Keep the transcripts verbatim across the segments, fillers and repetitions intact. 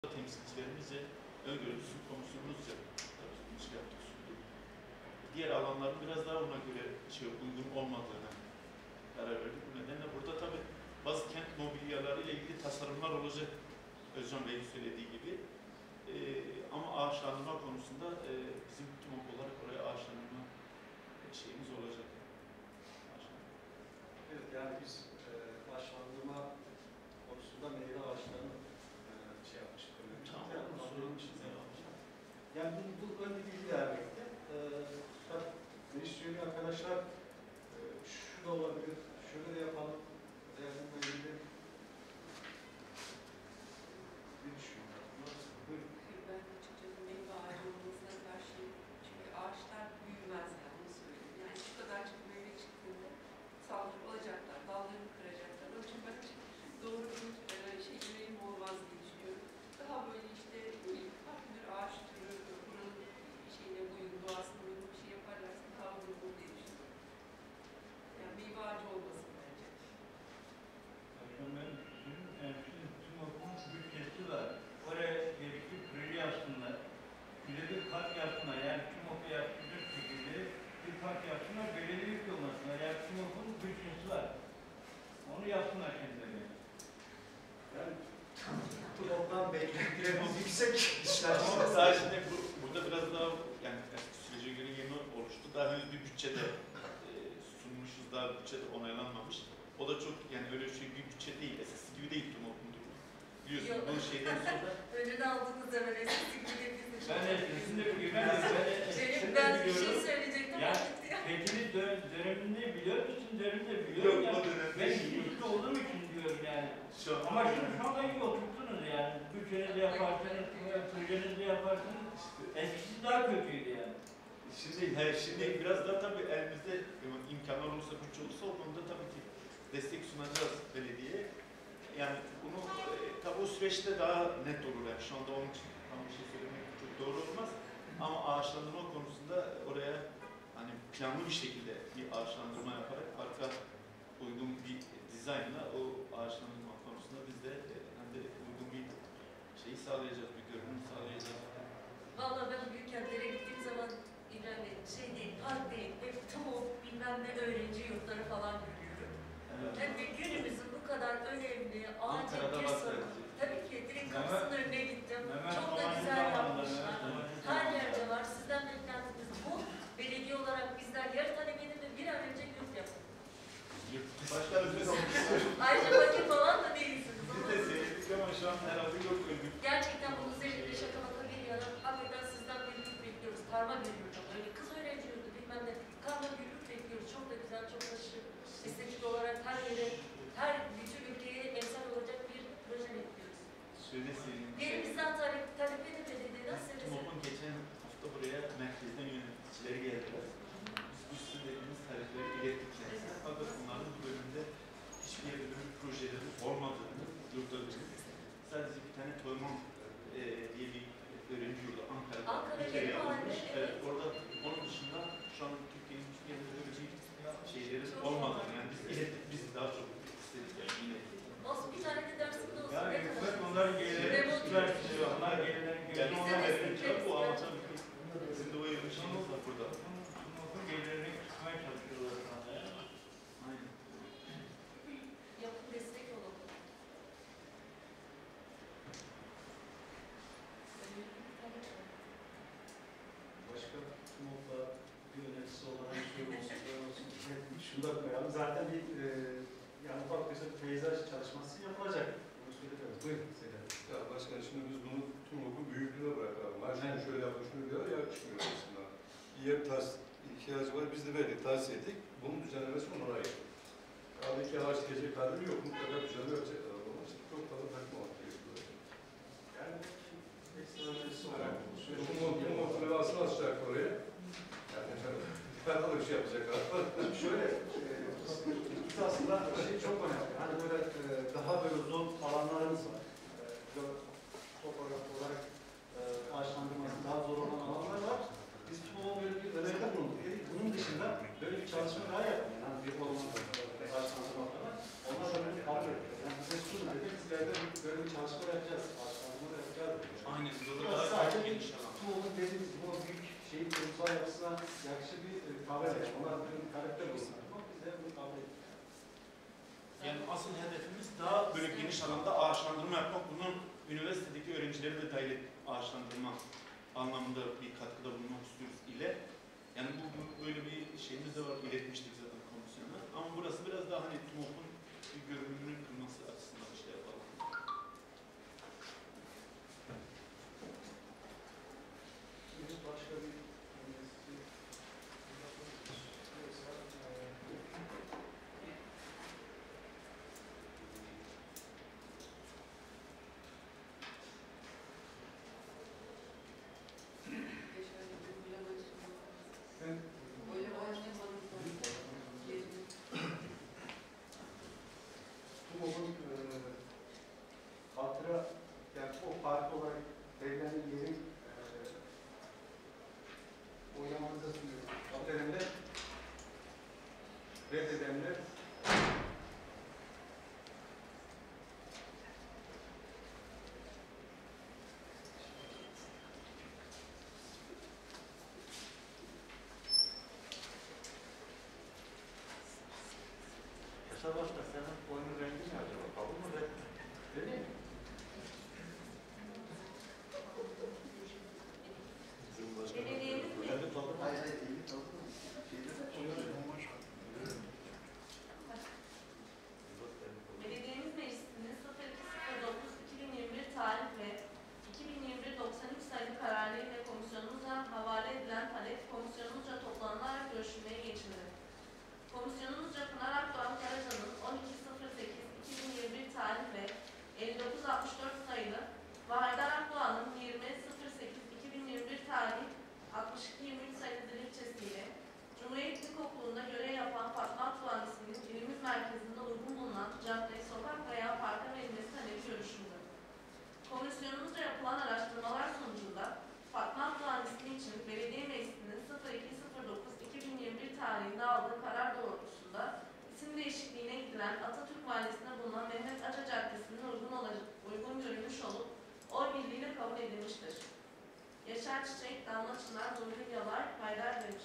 temsilcilerimizce öngörülü su komisyonumuzca tabii şey yaptık, sunduk. Diğer alanların biraz daha ona göre şey uygun olmadığını karar verdik. Bu nedenle burada tabii bazı kent mobilyaları ile ilgili tasarımlar olacak. Özcan Bey'in söylediği gibi. Ee, ama ağaçlandırma konusunda e, bizim TÜMOP olarak oraya ağaçlandırma şeyimiz olacak. Evet, yani biz e, ağaçlandırma konusunda meyve ağaçlarını e, şey yapmıştık. Tamam, onu sorulmuşuz. Yani bu, bu ön bir bilgi vermekte. E, meclis üyeli arkadaşlar e, şu da olabilir, şöyle de yapalım, değerlendirme ilgili bir düşünüyorum. Buyurun. Ben açıkçası meyve ağacı olmasına karşıyım. Çünkü ağaçlar büyümez yani, onu söyleyeyim. Yani şu kadarcık meyve çıktığında saldırı olacaklar, dallarını kıracaklar. Onun için ben doğru bir şey güvenim olmaz diye düşünüyorum. Daha böyle işte farklı bir ağaç türü, buranın şeyine uygun, doğasına uygun bir şey yaparlarsa daha uygun diye düşünüyorum. Yani meyve ağacı olmasın bence. Bakın ben yani tüm okulun bütçesi var. Oraya gerekli proje yapsınlar. Bize bir park yapsınlar. Yani tüm okul yapacak şekilde bir park yapsınlar. Belediye yüklemasınlar. Yani tüm okulun bütçesi var. Onu yapsınlar kendileri. Yani TÜMOP'tan beklentilerimiz yüksek işler. Ama sadece bu, burada biraz daha yani sürece göre yeni oluştu. Daha henüz bir bütçede e, sunmuşuz, daha bütçede onaylanmamış. O da çok yani öyle bir şey bir bütçe değil, esası gibi değil TÜMOP'un durumu. Biliyorsunuz bu şeyden sonra... Önünü aldığınız zaman eskisi gibi biz de çok... Ben de kesinlikle bir güven Cem, ben bir şey söyleyecektim. Ya, Fethi'nin döneminde biliyor musun? Döneminde biliyorum. Yok, ya. o dönemde Ben değil. ilgili olduğum için diyorum yani. Şu an, Ama şunu şu anda iyi oturttunuz yani. Bütçenizi yaparsanız, projenizi yaparsanız eskisi daha kötüydü yani. Şimdi, he, şimdi biraz daha tabii elimizde imkanlar olursa, bütçe olursa o konuda tabii ki destek sunacağız belediyeye. Yani bunu e, tabii o süreçte daha net olur yani. Şu anda onun için tam bir şey söylemek çok doğru olmaz. Ama ağaçlandırma konusunda oraya hani planlı bir şekilde bir ağaçlandırma yaparak arka uygun bir dizaynla o ağaçlandırma konusunda biz de e, hem de uygun bir şeyi sağlayacağız, bir görünüm sağlayacağız. Vallahi ben büyük kentlere gittiğim zaman İbrahim Bey, şey değil, park değil, hep TÜMOP, bilmem ne öğrenci yurtları falan görüyorum. Evet. Yani günümüzün bu kadar önemli, acil Ankara'da bir var sorun. tabii. Tabii ki direkt kapısının önüne gittim. Mehmet Çok da Doğan'ın güzel zamanında, yapmışlar. Mehmet Doğan'ın Her zamanında. yerde var. Sizden beklentimiz bu. Belediye olarak bizler yarı talep edin ve bir an önce yurt yapın. Başkanım biz Ayrıca fakir falan da değilsiniz. Biz de seyrettik ama şu an herhalde yok öyle. Gerçekten bunun üzerinde şaka maka bir yana hakikaten sizden bir yurt bekliyoruz. Karma bir yurt ama öyle kız öğrenci yurdu bilmem ne. Karma bir yurt bekliyoruz. Çok da güzel, çok da şık. Estetik olarak her yere, her bütün ülkeye emsal olacak bir proje bekliyoruz. Şöyle söyleyeyim. Yerimizden talep, talep edilmediğinde nasıl TÜMOP'un geçen hafta buraya merkezden yöneticileri geldiler. Biz bu sizin dediğiniz talepleri ilettik kendisine. Fakat bunların bu bölümde hiçbir yerde böyle bir projeleri olmadığını yurda bildik. Sadece bir tane Toyman e, diye bir öğrenci yurdu Ankara'da. Ankara bir kere yeni yapılmış. mahalle, Evet. evet. Orada onun dışında şu an Türkiye'nin hiçbir yerinde böyle bir şeyleri Çok olmadığını yani biz ilettik, biz daha çok istedik yani yine. olsun bir tane de dersimde olsun. Yani ne hükümet kadar? onların gelirleri Remote tutar yurt. tutuyor. Onlar gelirlerin Yani gözünü Biz ona de verir. destek- bu ama tabii ki bizim de o yerin şeyimiz var burada. Okul gelirlerini tutmaya çalışıyorlar şu anda. Aynen. Yapın destek olalım. Başka TÜMOP'la bir yöneticisi olan bir şey olsun, şey olsun. Şunu da koyalım. Zaten bir e, yani ufak bir peyzaj çalışması yapılacak. Bunu söylüyoruz. Buyurun. Selam. Ya başkan şimdi biz bunu tüm okul büyüklüğüne bırakalım. Ha şunu Evet. şöyle yapın, şunu diyor, yakışmıyor aslında. Bir yer tas ihtiyacı var, biz de verdik, tahsis ettik. Bunun düzenlemesi onlara ait. Abi iki ağaç dikecek halleri yok, mutlaka düzenli ölçekler var. Onun için çok fazla takma olmak gerekiyor. Yani ekstra önerisi olarak Tüm okulu asıl asacak oraya. Yani fena bir şey yapacak abi. şöyle, e, biz aslında şey çok önemli. Hani böyle e, daha böyle uzun alanlarımız var. E, topograf olarak e, ağaçlandırması daha zor olan alanlar var. Biz TÜMOP'a böyle bir öneride bulunduk. Dedik, bunun dışında böyle bir çalışma daha yapalım. Yani bir orman ağaçlandırma falan. Onlar da böyle bir kabul ediyor. Yani bize sunun dedi, biz ileride böyle bir çalışma yapacağız. Ağaçlandırma yapacağız. hani burada Burası daha sadece çok geniş alan. TUMOP'un dediğimiz bu büyük şeyin kurumsal yapısına yakışı bir e, tabela. Yani onlar bir karakter olsun. Ama biz de bunu kabul ettik. Yani asıl hedefimiz daha böyle geniş alanda ağaçlandırma yapmak. Bunun üniversitedeki öğrencileri de dahil et, ağaçlandırma anlamında bir katkıda bulunmak istiyoruz ile. Yani bu, bu böyle bir şeyimiz de var, iletmiştik zaten komisyona. Ama burası biraz daha hani TUMOP'un bir görünümünü kırması açısından bir şey yapalım. Şimdi başka bir önerisi yoksa, e, Geçen gün oylama açılımı. ben Oylama açılımı. Yerini. TUMOP'un e, hatıra, yani o parti olarak verilen yerin e, oylamanıza sunuyorum. Haberimde reddedenler Kısa başta senin oyunun rengi ne acaba? Kabul mu red mi? dedi mi? Belediyemiz mi? Kendi tadı mı? Hayır hayır, iyi kaldı mı? Şeyde de Belediyemiz Meclisi'nin sıfır iki sıfır dokuz iki bin yirmi bir tarih ve iki bin yirmi bir doksan üç sayılı kararıyla komisyonumuzca havale edilen talep komisyonumuzca toplanılarak görüşülmeye geçildi. Komisyonumuzca Pınar Akdoğan Karaca'nın on iki sıfır sekiz iki bin yirmi bir tarih ve elli dokuz altmış dört sayılı ve Haydar Akdoğan'ın yirmi sıfır sekiz iki bin yirmi bir tarih altmış iki yirmi üç sayılı dilekçesiyle Cumhuriyet İlkokulu'nda görev yapan Fatma Akdoğan isminin ilimiz merkezinde uygun bulunan cadde, sokak veya parka verilmesi talebi görüşüldü. Komisyonumuzca yapılan araştırmalar sonucunda Fatma Akdoğan ismi için Belediye Meclisi'nin sıfır iki sıfır dokuz iki bin yirmi bir tarihinde aldığı karar doğrultusunda isim değişikliğine gidilen Atatürk Mahallesi'nde bulunan Mehmet Aca Caddesi'nin uygun, olacak, uygun görülmüş olup oy birliğiyle kabul edilmiştir. Yaşar Çiçek, Damla Çınar, Nurgül Yalar, Haydar Demiş.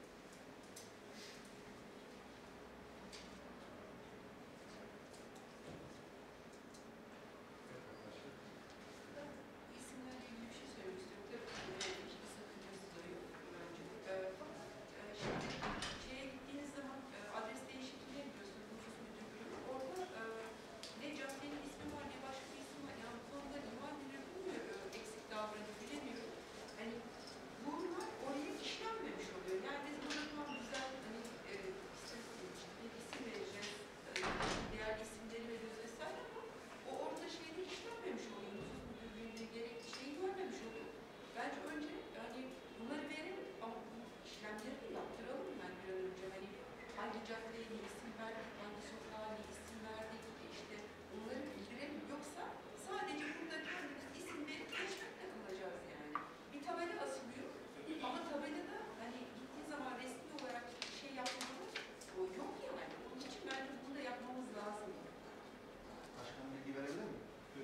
İsimlerle ilgili bir şey söylemek istiyorum. Tabii ki hiçbir sakıncası da yok bence. E, fakat e, şimdi şeye gittiğiniz zaman e, adres değişikliğine gidiyorsunuz nüfus müdürlüğü. Orada e, ne caddenin ismi var ne başka bir isim var. Yani bu konuda imar müdürlüğü mü e, eksik davranıyor bilemiyorum. Hani bunlar oraya işlenmemiş oluyor. Yani biz burada tamam güzel hani e, isim, bir isim vereceğiz. E, diğer isimleri veriyoruz vesaire ama o orada şeyde işlenmemiş oluyor. Nüfus müdürlüğünde gerek şeyi görmemiş oluyor. Bence önce yani bunları verelim ama bu işlemleri de yaptıralım yani bir an önce. Hani hangi caddeye ne isim verdik, hangi sokağa ne isim verdik, işte bunları bildirelim. Yoksa sadece burada kendimiz isim verip geçmekle kalacağız yani. Bir tabela asılıyor ama tabelada hani gittiği zaman resmi olarak bir şey yapmamız o yok yani. Onun için bence bunu da yapmamız lazım. Başkanım bilgi verebilir miyim?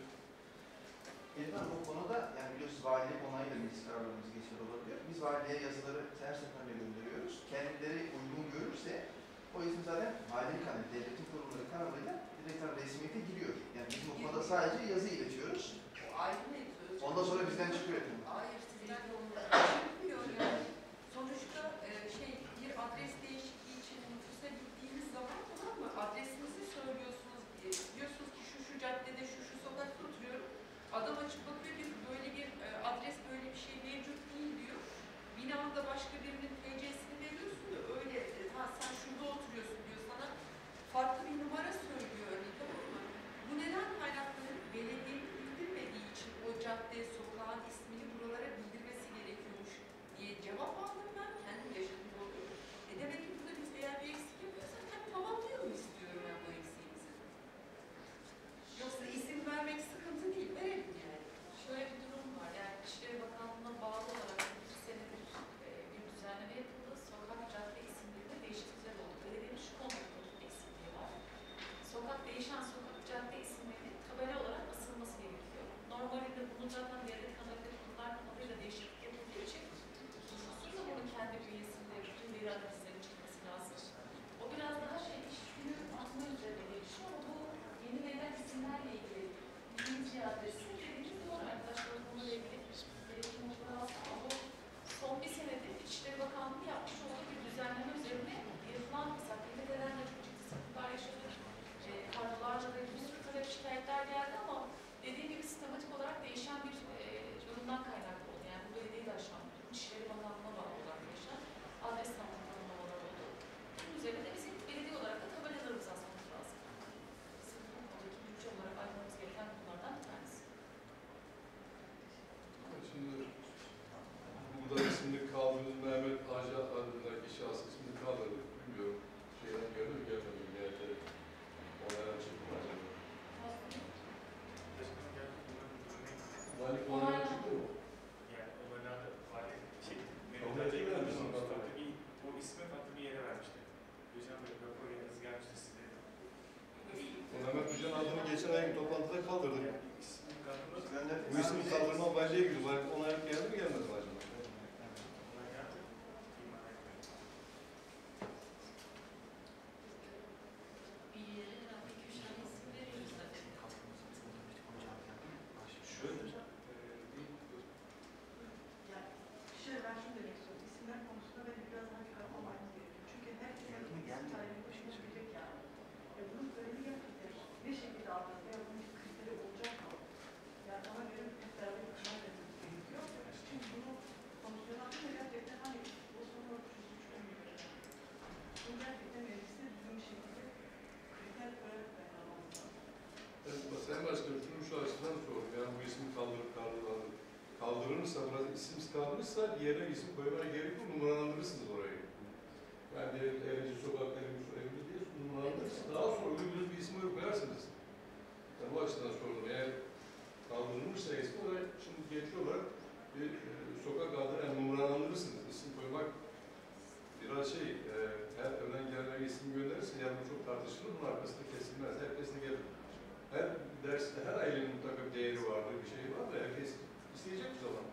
Elif'im bu konuda yani biliyorsunuz valilik onayıyla meclis kararlarımız geçer olabiliyor. Biz valiliğe yazıları her seferinde gönderiyoruz. Kendileri uygun görürse o isim zaten valilik hani devletin kurumları kararıyla direkt resmiyete giriyor. Yani biz bu konuda sadece yazı iletiyoruz. O ayrı mevzu. Ondan sonra bizden çıkıyor. Hayır, sizden çıkmıyor yani. Sonuçta e, şey bir adres değişikliği için nüfusa gittiğiniz zaman tamam mı? Adresinizi söylüyorsunuz diye. Diyorsunuz ki şu şu caddede şu şu sokakta oturuyorum. Adam açıp bakıyor ki böyle bir e, adres böyle bir şey mevcut değil diyor. Binanda başka birinin T C'sini veriyorsun da öyle e, ha sen şurada oturuyorsun diyor sana. Farklı bir numara söylüyor örneğin tamam mı? Bu neden kaynaklanır? Belediyenin bildirmediği için o cadde, sokağın ismini buralara bildirmesi gerekiyormuş diye cevap aldım ben. Kendim yaşadım oluyor. E demek ki burada biz eğer bir eksik yapıyorsak hem tamamlayalım istiyorum ben bu eksiğimizi. Yoksa isim vermek sıkıntı değil, verelim yani. Şöyle bir durum var. Yani İçişleri Bakanlığı'na bağlı olarak bir senedir e, bir düzenleme yapıldı. Sokak, cadde isimlerinde değişiklikler oldu. Belediye ismini kaldırdınız, Mehmet Hacı adındaki şahsı ismini kaldırdık. Bilmiyorum, şeyden geldi mi gelmedi mi? Yani, onaydan çıktı mı acaba? Vali onaydan çıktı mı? Yani onaylarda faaliyet şey, Kabul Mehmet ettiler mi Hacı'nın sonra? farklı bir, o ismi farklı bir yere vermişti. Hocam böyle rapor yanınız gelmişti size. O Mehmet Hoca'nın adını geçen ayın toplantıda kaldırdık. Yani ismini kaldırmak Gönder. Bu ismi kaldırma valiye gidiyor. Vali onaylık geldi mi gelmedi mi acaba? onaylarda iman etmiyor. Bir yere herhalde iki üç tane isim veriyoruz zaten. Şöyle, e, bir Yani şöyle ben şunu demek istiyorum. İsimler konusunda bence biraz daha dikkatli olmamız gerekiyor. Çünkü herkes isim tarihi başına gelecek yani. E bunun önemi gerçekten bir şekilde alacağız veya bunun bir kriteri olacak mı? Yani ona göre hep beraber karar vermemiz gerekiyor. Çünkü bunu komisyon hakkında gerçekten hani o sorunları çözülmüyor. Bunu gerçekten mecliste düzgün bir şekilde kriter koyarak dayanmamız lazım. Evet, Sayın Başkanım, şunu şu açıdan sordum. Yani bu ismi kaldırıp kaldırılır. Kaldırılırsa, biraz isim kaldırırsa yerine isim koymaya gerek yok, numaralandırırsınız orayı. Yani diyelim Erenci Sokak, Erenci Sokak, Erenci diye numaralandırırsınız. Daha sonra uygun bir isim koyarsınız. Yani bu açıdan sordum. Eğer kaldırılmışsa ismi, oraya şimdi geçiyorlar. Bir e, sokak adını yani numaralandırırsınız. İsim koymak biraz şey, e, her önden gelene isim gönderirse yani bu çok tartışılır, bunun arkasında kesilmez. Herkes de gelir. Her derste, her ailenin mutlaka bir değeri vardır, bir şey var da herkes isteyecek bir zaman.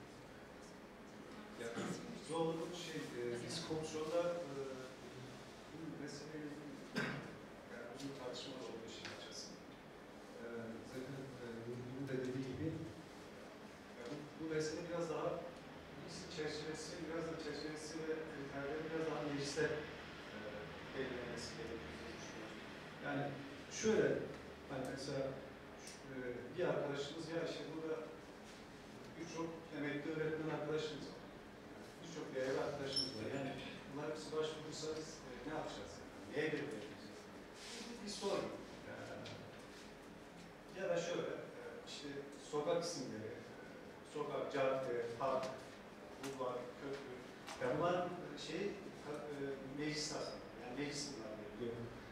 Yani zorluk şey, e, biz komisyonda e, bu meseleyle ilgili yani uzun tartışmalar oldu işin açıkçası. E, zaten e, Nurgül'ün de dediği gibi yani bu mesele biraz daha biz çerçevesi, biraz da çerçevesi ve kriterleri biraz daha mecliste e, belirlenmesi gerekiyor diye düşünüyorum. Yani şöyle, hani mesela e, bir arkadaşımız ya işte burada birçok emekli öğretmen arkadaşımız var. Birçok değerli arkadaşımız var. Yani bunlar bizi başvurursanız e, ne yapacağız? Yani? Neye göre vereceğiz? Bu bir sorun. E, ya da şöyle, e, işte sokak isimleri, e, sokak, cadde, park, bulvar, köprü. Yani bunlar şey, e, meclis aslında. Yani meclis bunlar veriliyor.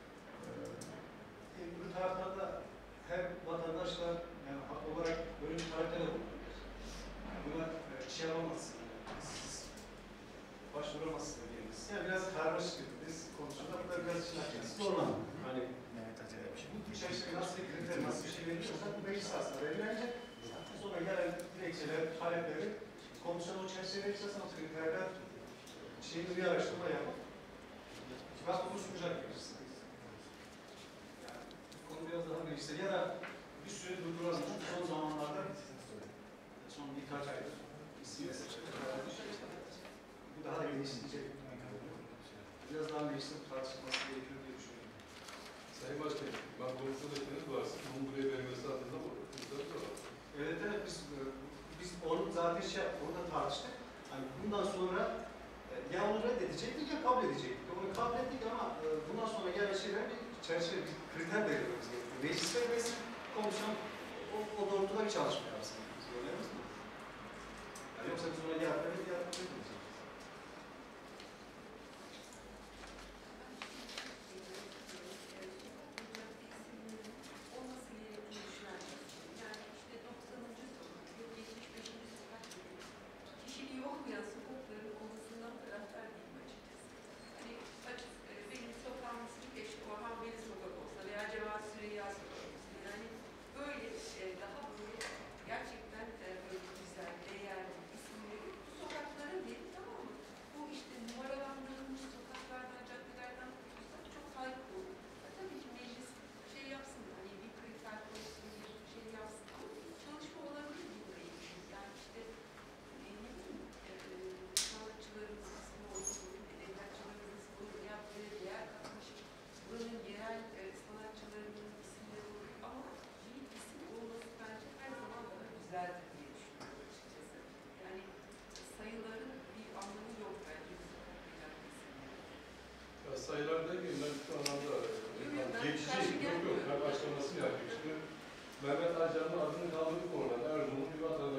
E, bu taraftan da her vatandaşlar yani hak olarak böyle bir talepte de bulunabilir. Yani buna e, şey yapamazsın. Yani siz başvuramazsınız diyelim. Yani biraz karmaşık. Biz konusunda burada biraz şey yapacağız. Zorlanma. Hani bu içerisinde nasıl bir kriter, nasıl bir şey veriyorsak bu meclis aslında belirlenecek. Sonra gelen dilekçeler, talepleri komisyon o çerçeve içerisinde o kriterler şeyini bir araştırma yapıp biraz bunu sunacak meclis. Yani bu konu biraz daha mecliste ya da bir süre durduralım. Çünkü son zamanlarda son birkaç aydır isim meselesi bu daha da geliştirecek. Biraz daha mecliste tartışılması gerekiyor diye düşünüyorum. Sayın Başkanım, ben konuşmadakiniz varsa, bunun buraya vermesi adına bu kızları da var. Evet evet biz biz onu zaten şey orada tartıştık. Hani bundan sonra e, ya onu reddedecektik ya kabul edecektik. Onu kabul ettik ama e, bundan sonra gelen şeyler bir çerçeve, bir kriter belirlememiz gerekiyor. Meclis vermesin, komisyon o, o doğrultuda bir çalışma yapsın. Biz önerimiz mi? Yani yoksa biz ona yardım edip yardım edemeyeceğiz. olması gerektiğini düşünen yani işte doksanıncı sokak, yok yetmiş beşinci sokak gibi kişiliği olmayan sokakların olmasından taraftar değilim açıkçası. Hani açık, e, benim sokağım ismi keşke Orhan Veli Sokak olsa veya Cemal Süreyya Sokak olsa. Yani böyle e, daha böyle gerçekten e, böyle güzel, değerli isimleri bu sokaklara verin, tamam mı? Bu işte numaralandırılmış sokaklardan, caddelerden kurtulsak çok harika olur. E, tabii ki meclis şey yapsın, hani bir kriter koysun, bir şey yapsın ama bir çalışma olabilir bununla ilgili. Yani işte e, ne bileyim, e, sanatçılarımız ismi olsun, edebiyatçılarımız ismi olsun, ya böyle değer katmış, buranın yerel e, sanatçılarının isimleri olur ama bir isim olması bence her zaman daha güzeldir diye düşünüyorum açıkçası. Yani sayıların bir anlamı yok bence bu sokaklar isimleri. Ya sayılar derken ben şu anlamda yok, ben geçici, karşı yok yok, gelmiyorum. ben başlamasını yapayım. Şimdi Mehmet Hacı'nın adını kaldırdık oradan. Erzurum'un bir vatandaşı.